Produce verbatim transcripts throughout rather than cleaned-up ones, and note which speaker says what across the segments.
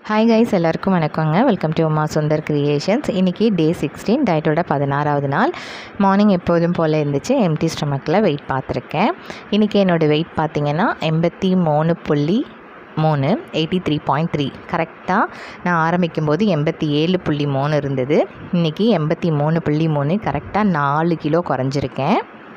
Speaker 1: Hi guys, எல்லாருக்கும் வணக்கங்க. Welcome to Uma Sundar creations. இன்றைக்கி டே சிக்ஸ்டீன், டயட்டோட பதினாறாவது நாள். மார்னிங் எப்போதும் போல் இருந்துச்சு. எம்டி ஸ்டொமக்கில் வெயிட் பார்த்துருக்கேன். இன்றைக்கி என்னோடய வெயிட் பார்த்திங்கன்னா எண்பத்தி மூணு புள்ளி மூணு எயிட்டி த்ரீ பாயிண்ட் த்ரீ கரெக்டாக நான் ஆரம்பிக்கும் போது எண்பத்தி ஏழு புள்ளி மூணு இருந்தது. இன்றைக்கி எண்பத்தி மூணு புள்ளி மூணு கரெக்டாக நாலு கிலோ குறைஞ்சிருக்கேன்.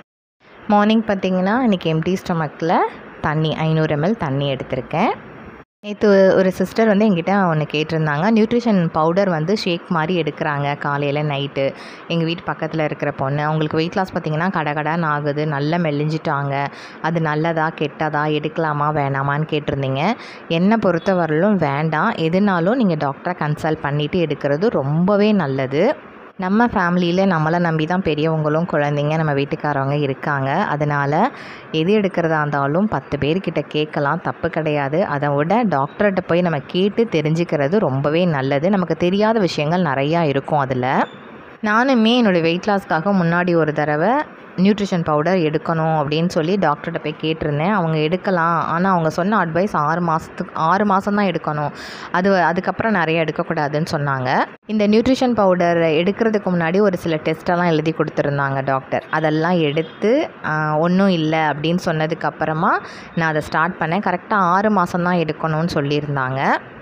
Speaker 1: மார்னிங் பார்த்திங்கன்னா இன்றைக்கி எம்டி ஸ்டொமக்கில் தண்ணி ஐநூறு எம்எல் தண்ணி எடுத்திருக்கேன். நேற்று ஒரு சிஸ்டர் வந்து எங்கிட்ட ஒன்று கேட்டிருந்தாங்க, நியூட்ரிஷன் பவுடர் வந்து ஷேக் மாதிரி எடுக்கிறாங்க காலையில் நைட்டு. எங்கள் வீட்டு பக்கத்தில் இருக்கிற பொண்ணு, அவங்களுக்கு வெயிட் லாஸ் பார்த்திங்கன்னா கடகடான்னு ஆகுது, நல்லா மெலிஞ்சிட்டாங்க. அது நல்லதா கெட்டதா, எடுக்கலாமா வேணாமான்னு கேட்டிருந்தீங்க. என்னை பொறுத்த வரலும் வேண்டாம். எதுனாலும் நீங்கள் டாக்டரை கன்சல்ட் பண்ணிவிட்டு எடுக்கிறது ரொம்பவே நல்லது. நம்ம ஃபேமிலியில் நம்மளை நம்பி தான் பெரியவங்களும் குழந்தைங்க நம்ம வீட்டுக்காரவங்க இருக்காங்க. அதனால் எது எடுக்கிறதா இருந்தாலும் பத்து பேர்கிட்ட கேட்கலாம், தப்பு கிடையாது. அதை விட டாக்டர்கிட்ட போய் நம்ம கேட்டு தெரிஞ்சுக்கிறது ரொம்பவே நல்லது. நமக்கு தெரியாத விஷயங்கள் நிறையா இருக்கும். அதில் நானுமே என்னோடய வெயிட் லாஸ்க்காக முன்னாடி ஒரு தடவை நியூட்ரிஷன் பவுடர் எடுக்கணும் அப்படின்னு சொல்லி டாக்டர்கிட்ட போய் கேட்டிருந்தேன். அவங்க எடுக்கலாம், ஆனால் அவங்க சொன்ன அட்வைஸ் ஆறு மாதத்துக்கு ஆறு மாதம் தான் எடுக்கணும், அது அதுக்கப்புறம் நிறைய எடுக்கக்கூடாதுன்னு சொன்னாங்க. இந்த நியூட்ரிஷன் பவுடர் எடுக்கிறதுக்கு முன்னாடி ஒரு சில டெஸ்ட்டெல்லாம் எழுதி கொடுத்துருந்தாங்க டாக்டர். அதெல்லாம் எடுத்து ஒன்றும் இல்லை அப்படின்னு சொன்னதுக்கப்புறமா நான் அதை ஸ்டார்ட் பண்ணேன். கரெக்டாக ஆறு மாதம் தான் எடுக்கணும்னு சொல்லியிருந்தாங்க.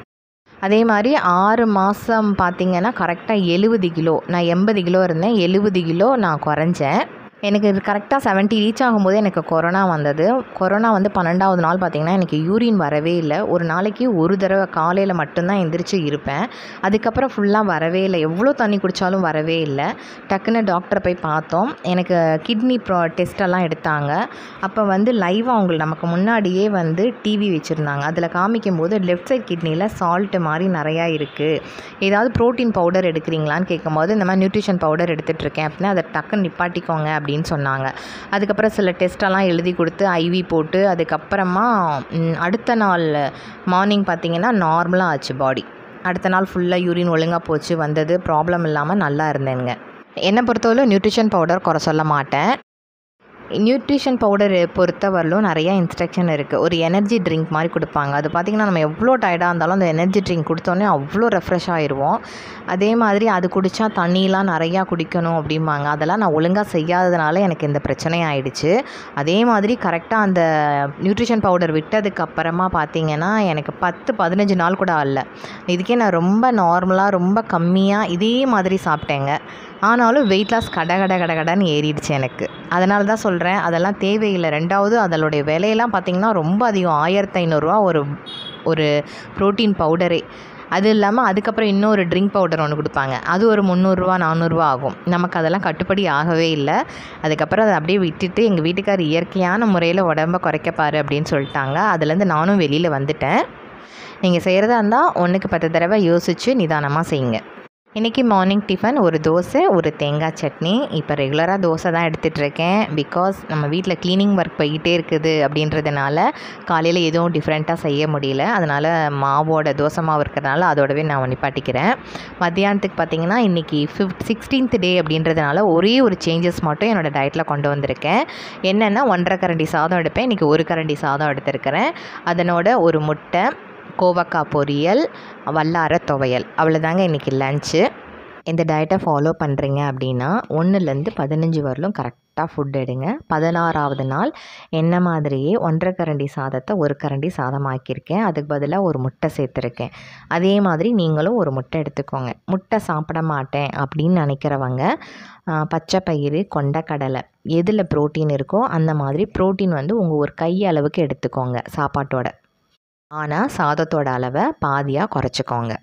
Speaker 1: அதே மாதிரி ஆறு மாதம் பார்த்திங்கன்னா கரெக்டாக எழுபது கிலோ, நான் எண்பது கிலோ இருந்தேன், எழுபது கிலோ நான் குறைஞ்சேன். எனக்கு இது கரெக்டாக செவன்ட்டி ரீச் ஆகும்போது எனக்கு கொரோனா வந்தது. கொரோனா வந்து பன்னெண்டாவது நாள் பார்த்திங்கன்னா எனக்கு யூரின் வரவே இல்லை. ஒரு நாளைக்கு ஒரு தடவை காலையில் மட்டும்தான் எந்திரிச்சு இருப்பேன். அதுக்கப்புறம் ஃபுல்லாக வரவே இல்லை. எவ்வளோ தண்ணி குடித்தாலும் வரவே இல்லை. டக்குன்னு டாக்டரை போய் பார்த்தோம். எனக்கு கிட்னி ப்ரோ டெஸ்ட்டெல்லாம் எடுத்தாங்க. அப்போ வந்து லைவாக அவங்க நமக்கு முன்னாடியே வந்து டிவி வச்சுருந்தாங்க. அதில் காமிக்கும் போது லெஃப்ட் சைட் கிட்னியில் சால்ட்டு மாதிரி நிறையா இருக்குது, ஏதாவது ப்ரோட்டீன் பவுடர் எடுக்கிறீங்களான்னு கேட்கும்போது இந்த மாதிரி நியூட்ரிஷன் பவுடர் எடுத்துகிட்ருக்கேன் அப்படின்னா அதை டக்குன்னு நிப்பாட்டிக்கோங்க அப்படின்னு சொன்னாங்க. அதுக்கப்புறம் சில டெஸ்ட்டெல்லாம் எழுதி கொடுத்து ஐவி போட்டு அதுக்கப்புறமா அடுத்த நாள் மார்னிங் பார்த்திங்கன்னா நார்மலாக ஆச்சு பாடி. அடுத்த நாள் ஃபுல்லாக யூரின் ஒழுங்காக போச்சு, வந்தது, ப்ராப்ளம் இல்லாமல் நல்லா இருந்தேங்க. என்னை பொறுத்தவரை நியூட்ரிஷன் பவுடர் குறை சொல்ல மாட்டேன். நியூட்ரிஷன் பவுடர் பொறுத்தவரையிலும் நிறையா இன்ஸ்ட்ரக்ஷன் இருக்குது. ஒரு எனர்ஜி ட்ரிங்க் மாதிரி கொடுப்பாங்க. அது பார்த்திங்கன்னா நம்ம எவ்வளோ டயர்டாக இருந்தாலும் அந்த எனர்ஜி ட்ரிங்க் கொடுத்தோன்னே அவ்வளோ ரெஃப்ரெஷ் ஆகிடுவோம். அதே மாதிரி அது குடித்தா தண்ணியெலாம் நிறையா குடிக்கணும் அப்படிம்பாங்க. அதெல்லாம் நான் ஒழுங்காக செய்யாததுனால எனக்கு இந்த பிரச்சனை ஆகிடுச்சு. அதே மாதிரி கரெக்டாக அந்த நியூட்ரிஷன் பவுடர் விட்டதுக்கப்புறமா பார்த்திங்கன்னா எனக்கு பத்து பதினஞ்சு நாள் கூட ஆகல. இதுக்கே நான் ரொம்ப நார்மலாக ரொம்ப கம்மியாக இதே மாதிரி சாப்பிட்டேங்க. ஆனாலும் வெயிட் லாஸ் கட கட கட கடன்னு ஏறிடுச்சு எனக்கு. அதனால தான் சொல்கிறேன், அதெல்லாம் தேவையில்லை. ரெண்டாவது அதனுடைய விலையெல்லாம் பார்த்திங்கன்னா ரொம்ப அதிகம், ஆயிரத்தி ஐநூறுரூவா ஒரு ஒரு ப்ரோட்டீன் பவுடரே. அது இல்லாமல் அதுக்கப்புறம் இன்னொரு ட்ரிங்க் பவுடர் ஒன்று கொடுப்பாங்க, அது ஒரு முந்நூறுரூவா நானூறுரூவா ஆகும். நமக்கு அதெல்லாம் கட்டுப்படி ஆகவே இல்லை. அதுக்கப்புறம் அதை அப்படியே விட்டுட்டு எங்கள் வீட்டுக்கார் இயற்கையான முறையில் உடம்ப குறைக்க பாரு அப்படின்னு சொல்லிட்டாங்க. அதுலேருந்து நானும் வெளியில் வந்துட்டேன். நீங்கள் செய்கிறதா இருந்தால் ஒன்றுக்கு பத்து தடவை யோசித்து நிதானமாக செய்யுங்க. இன்றைக்கி மார்னிங் டிஃபன் ஒரு தோசை, ஒரு தேங்காய் சட்னி. இப்போ ரெகுலராக தோசை தான் எடுத்துகிட்ருக்கேன். பிகாஸ் நம்ம வீட்டில் க்ளீனிங் ஒர்க் போய்கிட்டே இருக்குது அப்படின்றதுனால காலையில் எதுவும் டிஃப்ரெண்ட்டாக செய்ய முடியல. அதனால் மாவோட தோசை மாவு இருக்கிறதுனால அதோடவே நான் நிப்பாட்டிக்கிறேன். மத்தியானத்துக்கு பார்த்திங்கன்னா இன்றைக்கி ஃபிஃப்த் சிக்ஸ்டீன்த் டே அப்படின்றதுனால ஒரே ஒரு சேஞ்சஸ் மட்டும் என்னோடய டயட்டில் கொண்டு வந்திருக்கேன். என்னென்னா ஒன்றரை கரண்டி சாதம் எடுப்பேன், இன்றைக்கி ஒரு கரண்டி சாதம் எடுத்திருக்கிறேன். அதனோட ஒரு முட்டை, கோவக்காய் பொரியல், வல்லார துவையல், அவ்வளோதாங்க இன்றைக்கி லன்ச்சு. இந்த டயட்டை ஃபாலோ பண்ணுறீங்க அப்படின்னா ஒன்றுலேருந்து பதினஞ்சு வரலும் கரெக்டாக ஃபுட் எடுங்க. பதினாறாவது நாள் என்ன மாதிரியே ஒன்றரை கரண்டி சாதத்தை ஒரு கரண்டி சாதம் ஆக்கியிருக்கேன். அதுக்கு பதிலாக ஒரு முட்டை சேர்த்துருக்கேன். அதே மாதிரி நீங்களும் ஒரு முட்டை எடுத்துக்கோங்க. முட்டை சாப்பிட மாட்டேன் அப்படின்னு நினைக்கிறவங்க பச்சை பயிறு, கொண்டக்கடலை எதில் ப்ரோட்டீன் இருக்கோ அந்த மாதிரி ப்ரோட்டீன் வந்து உங்கள் ஒரு கை அளவுக்கு எடுத்துக்கோங்க சாப்பாட்டோட. ஆனால் சாதத்தோட அளவை பாதியாக குறைச்சிக்கோங்க.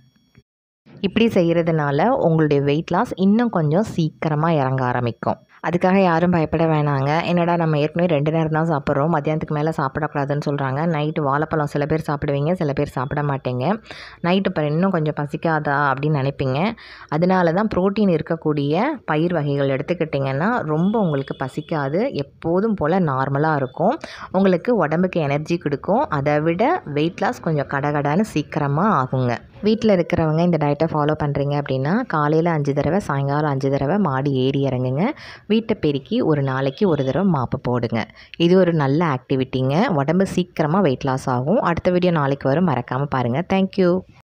Speaker 1: இப்படி செய்கிறதுனால உங்களுடைய வெயிட் லாஸ் இன்னும் கொஞ்சம் சீக்கிரமாக இறங்க ஆரம்பிக்கும். அதுக்காக யாரும் பயப்பட வேணாங்க. என்னடா நம்ம ஏற்கனவே ரெண்டு நேரம் தான் சாப்பிட்றோம், மத்தியானத்துக்கு மேலே சாப்பிடக்கூடாதுன்னு சொல்கிறாங்க. நைட்டு வாழைப்பழம் சில பேர் சாப்பிடுவீங்க, சில பேர் சாப்பிட மாட்டீங்க. நைட்டு இப்போ இன்னும் கொஞ்சம் பசிக்காதா அப்படின்னு நினைப்பீங்க. அதனால தான் ப்ரோட்டீன் இருக்கக்கூடிய பயிர் வகைகள் எடுத்துக்கிட்டிங்கன்னா ரொம்ப உங்களுக்கு பசிக்காது, எப்போதும் போல் நார்மலாக இருக்கும். உங்களுக்கு உடம்புக்கு எனர்ஜி கொடுக்கும். அதை விட வெயிட் லாஸ் கொஞ்சம் கடகடான்னு சீக்கிரமாக ஆகுங்க. வீட்டில் இருக்கிறவங்க இந்த டயட்டை ஃபாலோ பண்ணுறீங்க அப்படின்னா காலையில் அஞ்சு தடவை, சாயங்காலம் அஞ்சு தடவை மாடி ஏறி இறங்குங்க. வீட்டை பெருக்கி ஒரு நாளைக்கு ஒரு தடவை மாப்பு போடுங்க. இது ஒரு நல்ல ஆக்டிவிட்டிங்க. உடம்பு சீக்கிரமாக வெயிட் லாஸ் ஆகும். அடுத்த வீடியோ நாளைக்கு வரும், மறக்காமல் பாருங்கள். தேங்க்யூ.